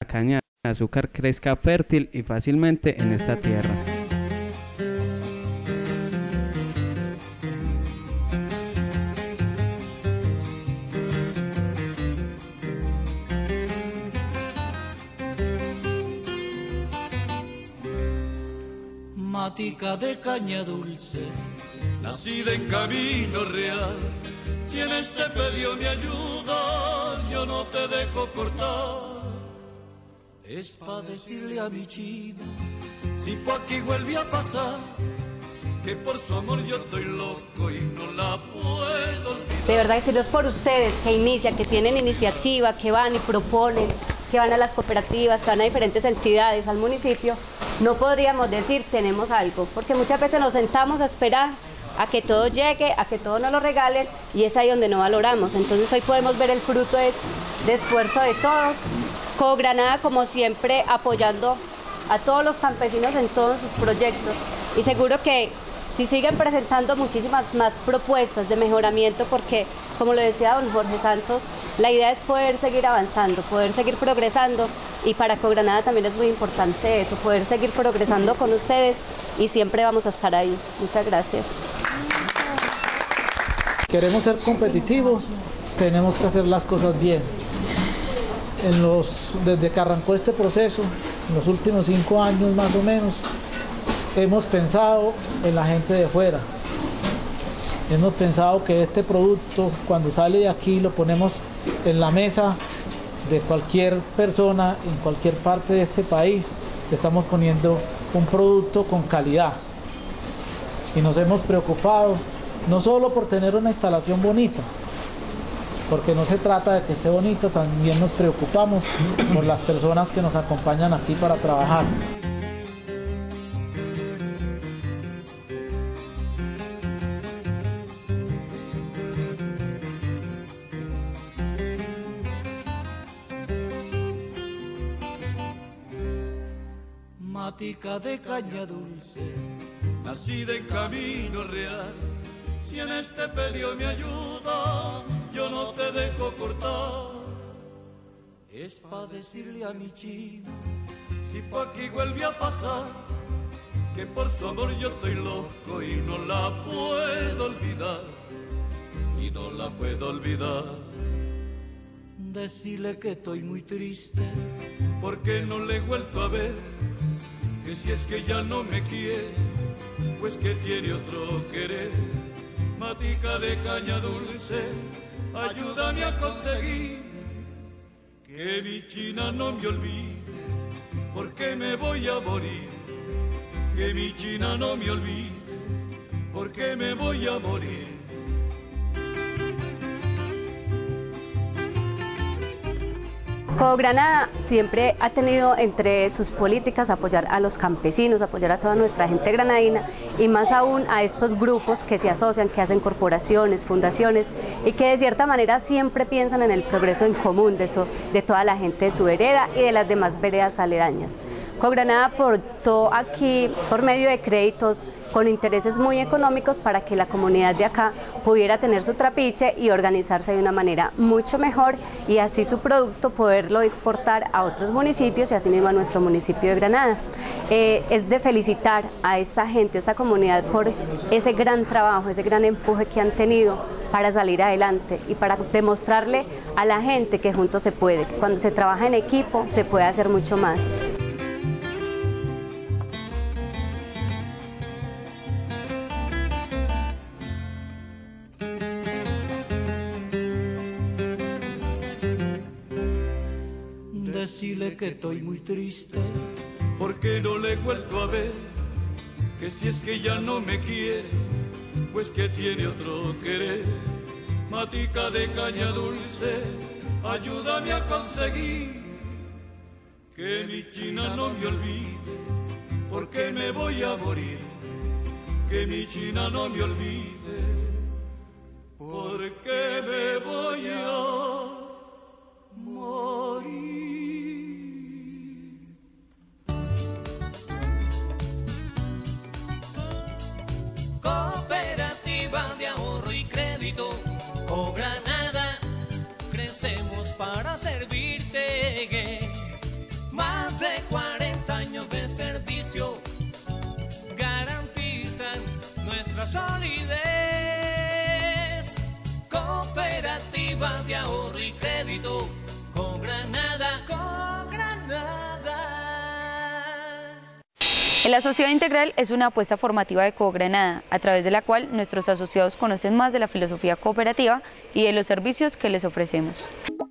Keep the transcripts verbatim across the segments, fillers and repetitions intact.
caña de azúcar crezca fértil y fácilmente en esta tierra. Matica de caña dulce, nacida en camino real, si en este pedido me ayudas, yo no te dejo cortar. Es pa' decirle a mi china, si por aquí vuelve a pasar, que por su amor yo estoy loco y no la puedo olvidar. De verdad que si no es por ustedes que inician, que tienen iniciativa, que van y proponen, que van a las cooperativas, que van a diferentes entidades, al municipio, no podríamos decir tenemos algo, porque muchas veces nos sentamos a esperar a que todo llegue, a que todo nos lo regalen, y es ahí donde no valoramos. Entonces hoy podemos ver el fruto de, de esfuerzo de todos. Cogranada, como siempre, apoyando a todos los campesinos en todos sus proyectos, y seguro que si siguen presentando muchísimas más propuestas de mejoramiento, porque como lo decía don Jorge Santos, la idea es poder seguir avanzando, poder seguir progresando, y para Cogranada también es muy importante eso, poder seguir progresando con ustedes, y siempre vamos a estar ahí. Muchas gracias. Queremos ser competitivos, tenemos que hacer las cosas bien. En los, desde que arrancó este proceso, en los últimos cinco años más o menos, hemos pensado en la gente de fuera. Hemos pensado que este producto, cuando sale de aquí, lo ponemos en la mesa de cualquier persona, en cualquier parte de este país. Le estamos poniendo un producto con calidad. Y nos hemos preocupado, no solo por tener una instalación bonita, porque no se trata de que esté bonita, también nos preocupamos por las personas que nos acompañan aquí para trabajar. Matica de caña dulce, nacida en camino real, si en este pedido me ayudas, yo no te dejo cortar. Es pa' decirle a mi china, si por aquí vuelve a pasar, que por su amor yo estoy loco y no la puedo olvidar, y no la puedo olvidar. Decirle que estoy muy triste, porque no le he vuelto a ver, que si es que ya no me quiere, pues que tiene otro querer. Matica de caña dulce, ayúdame a conseguir que mi china no me olvide, porque me voy a morir. Que mi china no me olvide, porque me voy a morir. Cogranada siempre ha tenido entre sus políticas apoyar a los campesinos, apoyar a toda nuestra gente granadina, y más aún a estos grupos que se asocian, que hacen corporaciones, fundaciones, y que de cierta manera siempre piensan en el progreso en común de, eso, de toda la gente de su vereda y de las demás veredas aledañas. Cogranada aportó aquí por medio de créditos con intereses muy económicos para que la comunidad de acá pudiera tener su trapiche y organizarse de una manera mucho mejor, y así su producto poderlo exportar a otros municipios y así mismo a nuestro municipio de Granada. Eh, es de felicitar a esta gente, a esta comunidad, por ese gran trabajo, ese gran empuje que han tenido para salir adelante y para demostrarle a la gente que juntos se puede, que cuando se trabaja en equipo se puede hacer mucho más. Decirle que estoy muy triste, porque no le he vuelto a ver, que si es que ya no me quiere, pues que tiene otro querer. Matica de caña dulce, ayúdame a conseguir que mi china no me olvide, porque me voy a morir. Que mi china no me olvide, porque me voy a morir. Cooperativa de ahorro y crédito, Cogranada, crecemos para servirte. Cooperativa de ahorro y crédito, Cogranada, Cogranada. El asociado integral es una apuesta formativa de Cogranada, a través de la cual nuestros asociados conocen más de la filosofía cooperativa y de los servicios que les ofrecemos.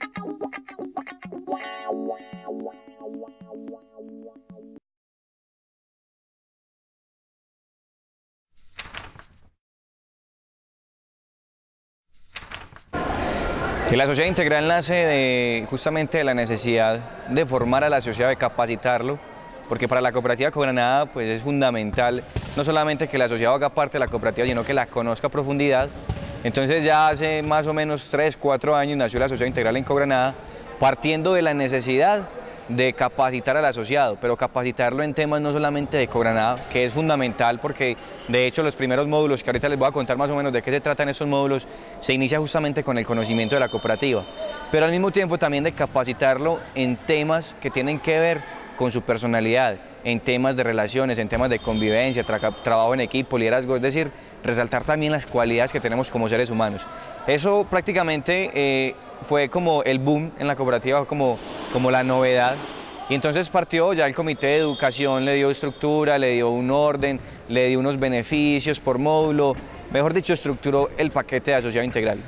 La sociedad integral nace de, justamente de la necesidad de formar a la sociedad, de capacitarlo, porque para la cooperativa Cogranada pues es fundamental no solamente que el asociado haga parte de la cooperativa, sino que la conozca a profundidad. Entonces ya hace más o menos tres, cuatro años nació la sociedad integral en Cogranada, partiendo de la necesidad de capacitar al asociado, pero capacitarlo en temas no solamente de Cogranada, que es fundamental porque de hecho los primeros módulos, que ahorita les voy a contar más o menos de qué se tratan estos módulos, se inicia justamente con el conocimiento de la cooperativa, pero al mismo tiempo también de capacitarlo en temas que tienen que ver con su personalidad, en temas de relaciones, en temas de convivencia, tra trabajo en equipo, liderazgo, es decir, resaltar también las cualidades que tenemos como seres humanos. Eso prácticamente eh, fue como el boom en la cooperativa, como, como la novedad. Y entonces partió ya el comité de educación, le dio estructura, le dio un orden, le dio unos beneficios por módulo, mejor dicho, estructuró el paquete de asociado integral.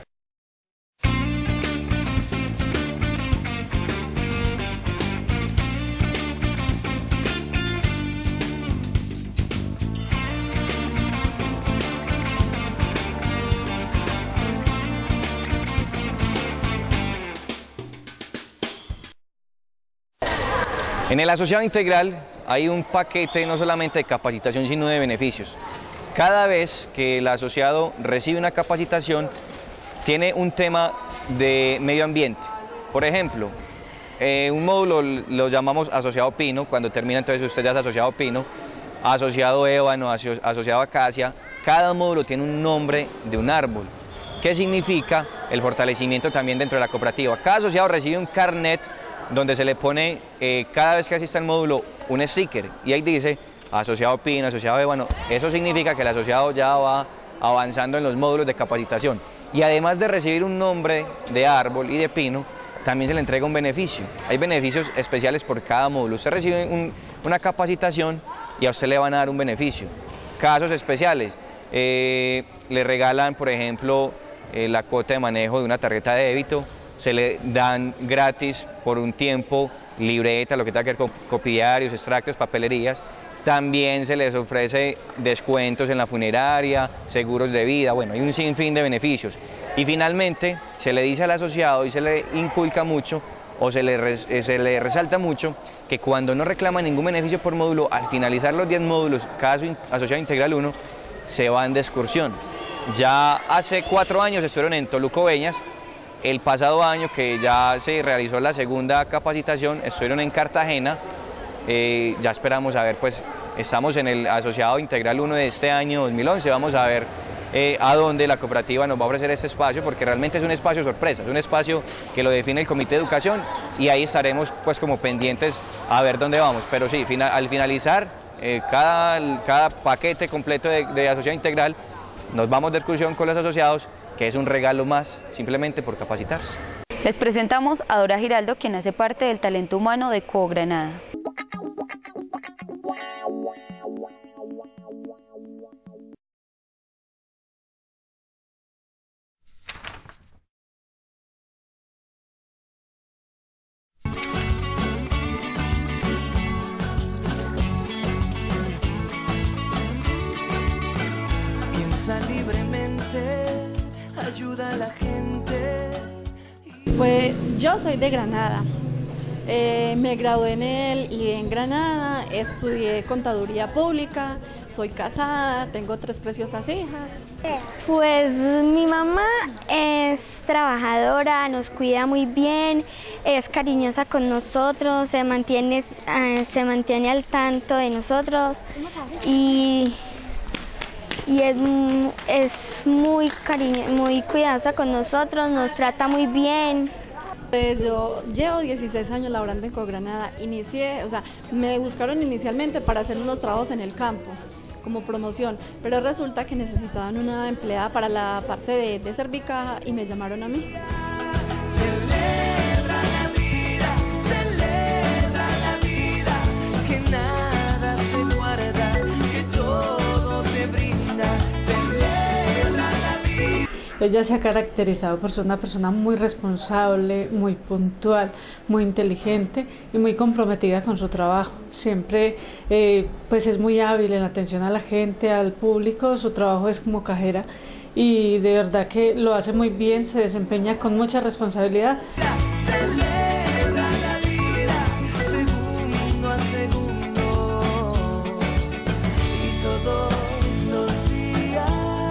En el asociado integral hay un paquete no solamente de capacitación, sino de beneficios. Cada vez que el asociado recibe una capacitación, tiene un tema de medio ambiente. Por ejemplo, eh, un módulo lo llamamos asociado pino, cuando termina entonces usted ya es asociado pino, asociado ébano, aso asociado acacia. Cada módulo tiene un nombre de un árbol, que significa el fortalecimiento también dentro de la cooperativa. Cada asociado recibe un carnet donde se le pone eh, cada vez que asista al módulo un sticker y ahí dice asociado pino, asociado ébano. Eso significa que el asociado ya va avanzando en los módulos de capacitación y además de recibir un nombre de árbol y de pino, también se le entrega un beneficio. Hay beneficios especiales por cada módulo. Usted recibe un, una capacitación y a usted le van a dar un beneficio. Casos especiales, eh, le regalan por ejemplo eh, la cuota de manejo de una tarjeta de débito, se le dan gratis por un tiempo libreta, lo que tenga que ver con copiarios, extractos, papelerías. También se les ofrece descuentos en la funeraria, seguros de vida, bueno, hay un sinfín de beneficios. Y finalmente se le dice al asociado y se le inculca mucho o se le, res, se le resalta mucho que cuando no reclama ningún beneficio por módulo, al finalizar los diez módulos, cada asociado integral uno, se van de excursión. Ya hace cuatro años estuvieron en Toluco Beñas. El pasado año, que ya se realizó la segunda capacitación, estuvieron en Cartagena. Eh, ya esperamos a ver, pues estamos en el asociado integral uno de este año dos mil once, vamos a ver eh, a dónde la cooperativa nos va a ofrecer este espacio, porque realmente es un espacio sorpresa, es un espacio que lo define el comité de educación y ahí estaremos pues como pendientes a ver dónde vamos. Pero sí, final, al finalizar eh, cada, cada paquete completo de, de asociado integral, nos vamos de excursión con los asociados, que es un regalo más, simplemente por capacitarse. Les presentamos a Dora Giraldo, quien hace parte del talento humano de Cogranada. Piensa libremente, ayuda a la gente. Pues yo soy de Granada, eh, me gradué en el I D E en Granada, estudié contaduría pública, soy casada, tengo tres preciosas hijas. Pues mi mamá es trabajadora, nos cuida muy bien, es cariñosa con nosotros, se mantiene, eh, se mantiene al tanto de nosotros y... y es, es muy cariño, muy cuidadosa con nosotros, nos trata muy bien. Pues yo llevo dieciséis años laborando en Cogranada, inicié, o sea, me buscaron inicialmente para hacer unos trabajos en el campo. como promoción, pero resulta que necesitaban una empleada para la parte de, de Servicaja y me llamaron a mí. Celebra la vida, celebra la vida, que nada se guarda, que todo te brinda. Celebra la vida. Ella se ha caracterizado por ser una persona muy responsable, muy puntual, muy inteligente y muy comprometida con su trabajo. Siempre eh, pues es muy hábil en atención a la gente, al público. Su trabajo es como cajera y de verdad que lo hace muy bien, se desempeña con mucha responsabilidad. Celebra la vida, segundo a segundo, y todos los días.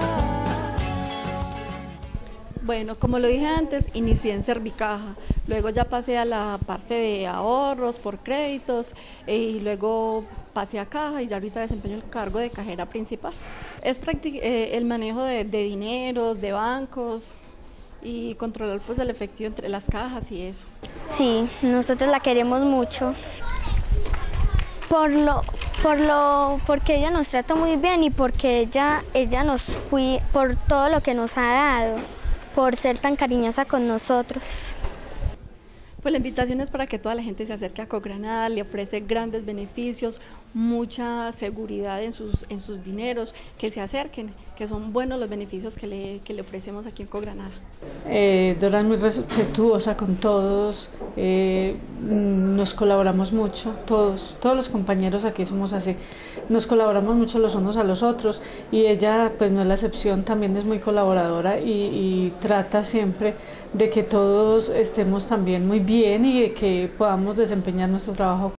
Bueno, como lo dije antes, inicié en Servicaja, luego ya pasé a la parte de ahorros por créditos y luego pasé a caja y ya ahorita desempeño el cargo de cajera principal. Es eh, el manejo de, de dineros, de bancos y controlar pues el efectivo entre las cajas y eso. Sí, nosotros la queremos mucho. Por lo, por lo, porque ella nos trata muy bien y porque ella, ella nos cuida, por todo lo que nos ha dado, por ser tan cariñosa con nosotros. Pues la invitación es para que toda la gente se acerque a Cogranada, le ofrece grandes beneficios, mucha seguridad en sus, en sus dineros, que se acerquen, que son buenos los beneficios que le, que le ofrecemos aquí en Cogranada. Eh, Dora es muy respetuosa con todos, eh, nos colaboramos mucho, todos, todos los compañeros aquí somos así, nos colaboramos mucho los unos a los otros y ella pues no es la excepción, también es muy colaboradora y, y trata siempre de que todos estemos también muy bien y de que podamos desempeñar nuestro trabajo.